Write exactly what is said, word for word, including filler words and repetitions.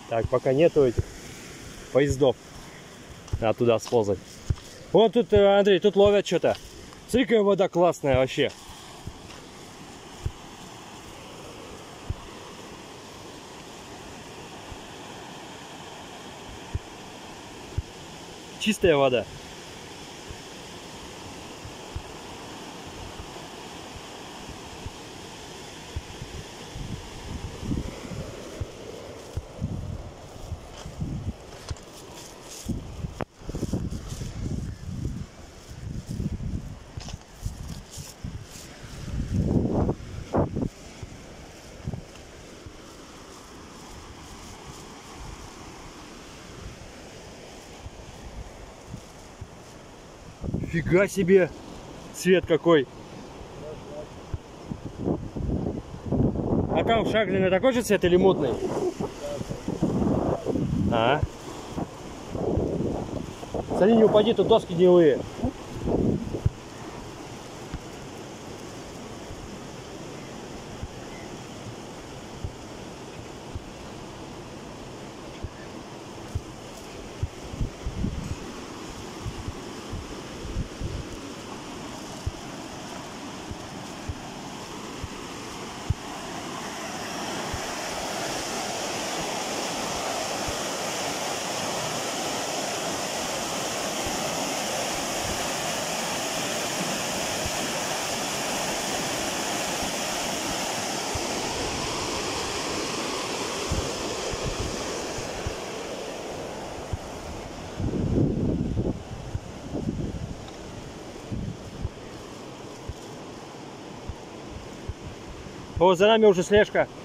Так, пока нету этих поездов. Надо туда сползать. Вот тут, Андрей, тут ловят что-то. Смотри, какая вода классная вообще. Чистая вода. Фига себе! Цвет какой! А там в Шаглине такой же цвет или мутный? А? Смотри, не упади, тут доски гнилые. О, за нами уже слежка.